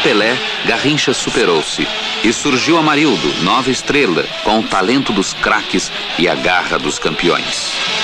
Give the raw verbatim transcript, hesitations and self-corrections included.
Pelé, Garrincha superou-se. E surgiu Amarildo, nova estrela, com o talento dos craques e a garra dos campeões.